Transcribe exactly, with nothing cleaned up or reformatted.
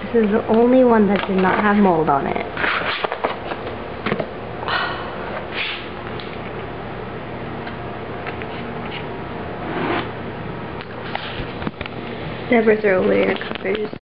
This is the only one that did not have mold on it. Never throw away your covers.